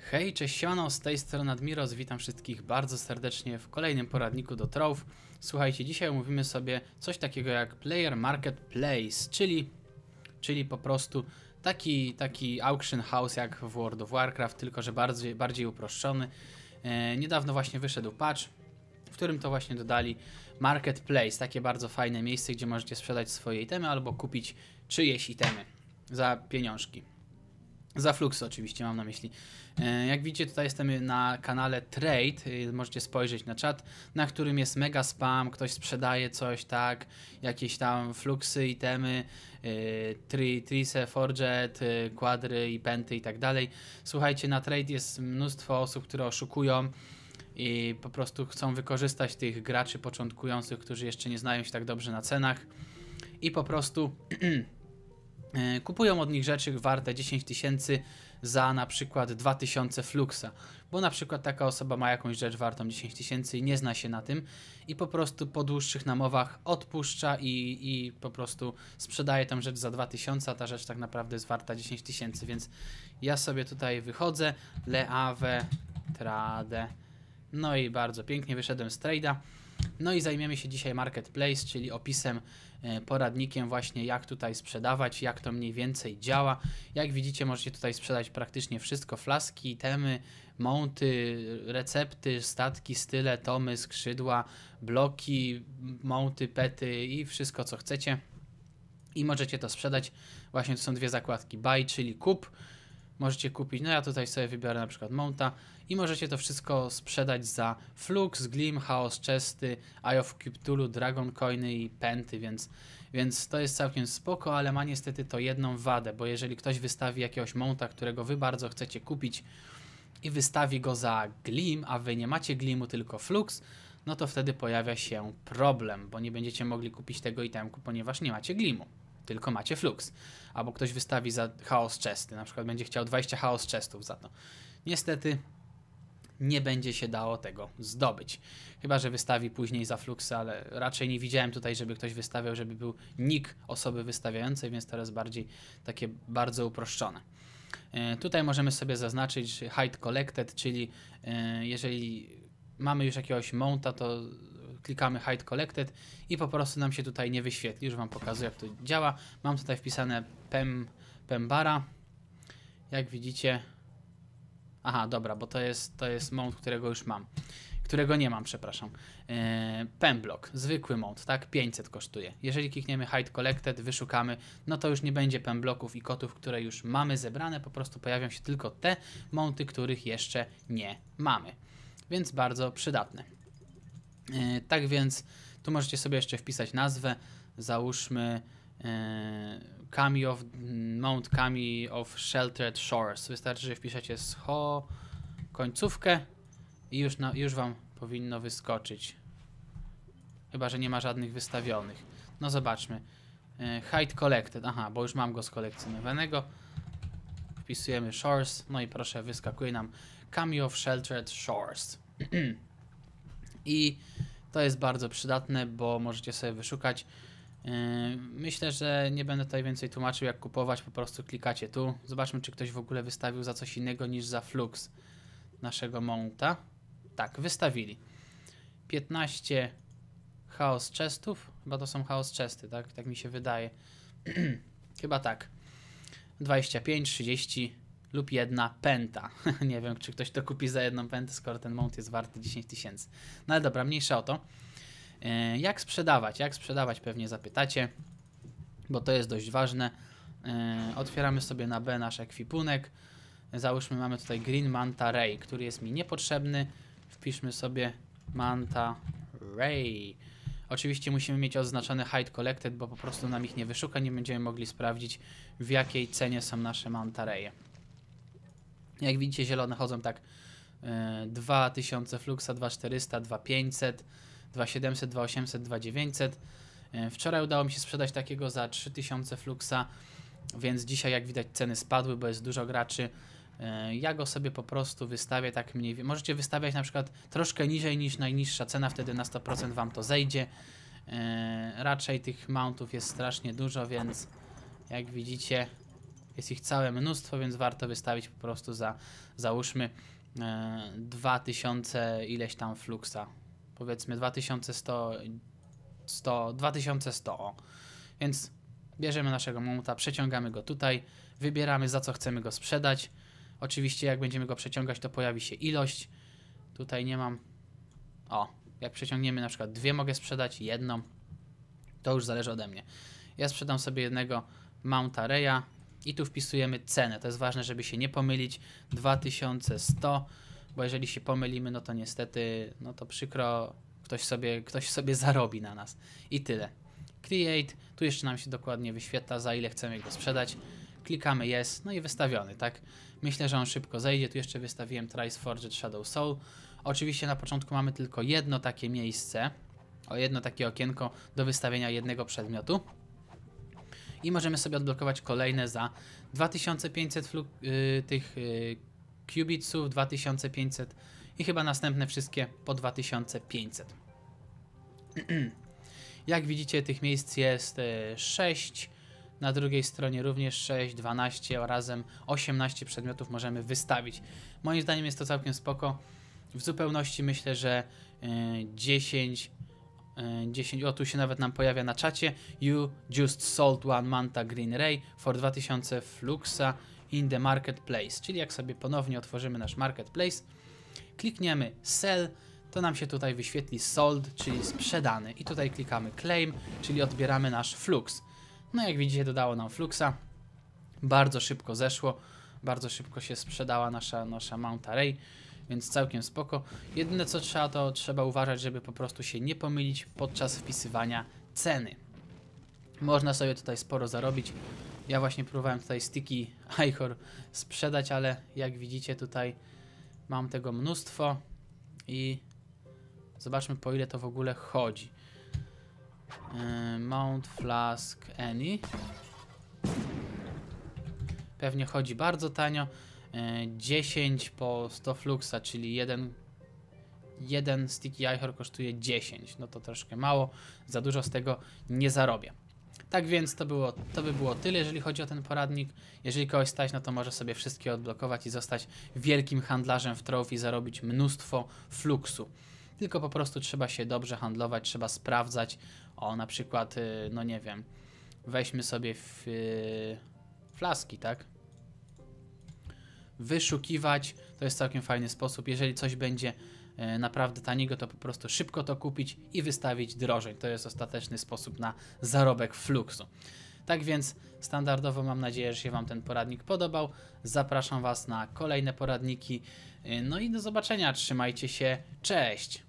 Hej, cześć, siemano, z tej strony Admiros, witam wszystkich bardzo serdecznie w kolejnym poradniku do Trove. Słuchajcie, dzisiaj omówimy sobie coś takiego jak Player Marketplace, czyli po prostu taki auction house jak w World of Warcraft, tylko że bardziej uproszczony. Niedawno właśnie wyszedł patch, w którym to właśnie dodali Marketplace, takie bardzo fajne miejsce, gdzie możecie sprzedać swoje itemy albo kupić czyjeś itemy za pieniążki. Za fluxy oczywiście mam na myśli. Jak widzicie, tutaj jestem na kanale Trade, możecie spojrzeć na czat, na którym jest mega spam, ktoś sprzedaje coś, tak, jakieś tam fluxy, itemy, trise, forget, quadry i penty i tak dalej. Słuchajcie, na Trade jest mnóstwo osób, które oszukują i po prostu chcą wykorzystać tych graczy początkujących, którzy jeszcze nie znają się tak dobrze na cenach i po prostu kupują od nich rzeczy warte 10 tysięcy za na przykład 2000 fluxa, bo na przykład taka osoba ma jakąś rzecz wartą 10 tysięcy i nie zna się na tym i po prostu po dłuższych namowach odpuszcza i po prostu sprzedaje tę rzecz za 2000, a ta rzecz tak naprawdę jest warta 10 tysięcy, więc ja sobie tutaj wychodzę, leave, trade, no i bardzo pięknie wyszedłem z trade'a. No i zajmiemy się dzisiaj Marketplace, czyli opisem, poradnikiem właśnie jak tutaj sprzedawać, jak to mniej więcej działa. Jak widzicie, możecie tutaj sprzedać praktycznie wszystko, flaski, itemy, mounty, recepty, statki, style, tomy, skrzydła, bloki, mounty, pety i wszystko co chcecie. I możecie to sprzedać, właśnie to są dwie zakładki, buy, czyli kup. Możecie kupić, no ja tutaj sobie wybiorę na przykład mounta i możecie to wszystko sprzedać za flux, glim, chaos chesty, Eye of Cthulhu, dragon coiny i penty, więc to jest całkiem spoko, ale ma niestety to jedną wadę, bo jeżeli ktoś wystawi jakiegoś mounta, którego wy bardzo chcecie kupić i wystawi go za glim, a wy nie macie glimu, tylko flux, no to wtedy pojawia się problem, bo nie będziecie mogli kupić tego itemku, ponieważ nie macie glimu, tylko macie flux. Albo ktoś wystawi za chaos chesty, na przykład będzie chciał 20 chaos chestów za to. Niestety nie będzie się dało tego zdobyć. Chyba że wystawi później za fluxy, ale raczej nie widziałem tutaj, żeby ktoś wystawiał, żeby był nick osoby wystawiającej, więc to jest bardziej takie bardzo uproszczone. Tutaj możemy sobie zaznaczyć hide collected, czyli jeżeli mamy już jakiegoś mounta, to klikamy hide collected i po prostu nam się tutaj nie wyświetli. Już wam pokazuję, jak to działa. Mam tutaj wpisane pembara. Jak widzicie. Aha, dobra, bo to jest mount, którego już mam. Którego nie mam, przepraszam. Pemblock, zwykły mount, tak? 500 kosztuje. Jeżeli klikniemy hide collected, wyszukamy, no to już nie będzie pemblocków i kotów, które już mamy zebrane. Po prostu pojawią się tylko te mounty, których jeszcze nie mamy. Więc bardzo przydatne. Tak więc tu możecie sobie jeszcze wpisać nazwę, załóżmy Mount Kami of Sheltered Shores. Wystarczy, że wpiszecie scho końcówkę i już wam powinno wyskoczyć. Chyba że nie ma żadnych wystawionych. No zobaczmy. Hide Collected, aha, bo już mam go skolekcjonowanego. Wpisujemy Shores, no i proszę, wyskakuje nam Kami of Sheltered Shores. I to jest bardzo przydatne, bo możecie sobie wyszukać. Myślę, że nie będę tutaj więcej tłumaczył, jak kupować, po prostu klikacie tu. Zobaczmy, czy ktoś w ogóle wystawił za coś innego niż za flux naszego mounta. Tak, wystawili 15 chaos chestów, chyba to są chaos chesty, tak? Tak mi się wydaje. Chyba tak. 25, 30 lub jedna penta. Nie wiem, czy ktoś to kupi za jedną pentę, skoro ten mount jest warty 10 tysięcy. No ale dobra, mniejsza o to. Jak sprzedawać? Jak sprzedawać, pewnie zapytacie, bo to jest dość ważne. Otwieramy sobie na B nasz ekwipunek. Załóżmy, mamy tutaj Green Manta Ray, który jest mi niepotrzebny. Wpiszmy sobie Manta Ray. Oczywiście musimy mieć oznaczone hide collected, bo po prostu nam ich nie wyszuka, nie będziemy mogli sprawdzić, w jakiej cenie są nasze Manta Raye. Jak widzicie, zielone chodzą tak 2000 fluxa, 2400, 2500, 2700, 2800, 2900. Wczoraj udało mi się sprzedać takiego za 3000 fluxa, więc dzisiaj, jak widać, ceny spadły, bo jest dużo graczy. Ja go sobie po prostu wystawię tak mniej więcej. Możecie wystawiać na przykład troszkę niżej niż najniższa cena, wtedy na 100% wam to zejdzie. Raczej tych mountów jest strasznie dużo, więc jak widzicie, Jest ich całe mnóstwo, więc warto wystawić po prostu za, załóżmy, 2000 ileś tam fluxa. Powiedzmy 2100, o. Więc bierzemy naszego mamuta, przeciągamy go tutaj, wybieramy za co chcemy go sprzedać. Oczywiście jak będziemy go przeciągać, to pojawi się ilość. Tutaj nie mam... O, jak przeciągniemy na przykład 2 mogę sprzedać, jedną. To już zależy ode mnie. Ja sprzedam sobie jednego Mount Arraya i tu wpisujemy cenę. To jest ważne, żeby się nie pomylić. 2100, bo jeżeli się pomylimy, no to niestety, no to przykro, ktoś sobie zarobi na nas. I tyle. Create, tu jeszcze nam się dokładnie wyświetla, za ile chcemy go sprzedać. Klikamy Yes, no i wystawiony, tak? Myślę, że on szybko zejdzie. Tu jeszcze wystawiłem Trice Forged Shadow Soul. Oczywiście na początku mamy tylko jedno takie miejsce, jedno takie okienko do wystawienia jednego przedmiotu. I możemy sobie odblokować kolejne za 2500 tych qubitsów, 2500 i chyba następne wszystkie po 2500. Jak widzicie, tych miejsc jest 6, na drugiej stronie również 6, 12, a razem 18 przedmiotów możemy wystawić. Moim zdaniem jest to całkiem spoko. W zupełności myślę, że 10, o tu się nawet nam pojawia na czacie. You just sold one Manta Green Ray for 2000 fluxa in the marketplace. Czyli jak sobie ponownie otworzymy nasz marketplace, klikniemy sell, to nam się tutaj wyświetli sold, czyli sprzedany. I tutaj klikamy claim, czyli odbieramy nasz flux. No jak widzicie, dodało nam fluxa. Bardzo szybko zeszło. Bardzo szybko się sprzedała nasza Mount Array. Więc całkiem spoko. Jedyne co trzeba, to trzeba uważać, żeby po prostu się nie pomylić podczas wpisywania ceny. Można sobie tutaj sporo zarobić. Ja właśnie próbowałem tutaj Sticky Ichor sprzedać, ale jak widzicie tutaj mam tego mnóstwo i zobaczmy, po ile to w ogóle chodzi. Mount Flask Any. Pewnie chodzi bardzo tanio. 10 po 100 fluxa, czyli jeden Sticky Ichor kosztuje 10. No to troszkę mało, za dużo z tego nie zarobię. Tak więc to by było tyle, jeżeli chodzi o ten poradnik. Jeżeli kogoś stać, no to może sobie wszystkie odblokować i zostać wielkim handlarzem w Trove i zarobić mnóstwo fluxu. Tylko po prostu trzeba się dobrze handlować, trzeba sprawdzać. O, na przykład, no nie wiem, weźmy sobie flaski, tak? Wyszukiwać, to jest całkiem fajny sposób. Jeżeli coś będzie naprawdę taniego, to po prostu szybko to kupić i wystawić drożej. To jest ostateczny sposób na zarobek fluxu. Tak więc standardowo mam nadzieję, że się Wam ten poradnik podobał. Zapraszam Was na kolejne poradniki. No i do zobaczenia. Trzymajcie się. Cześć!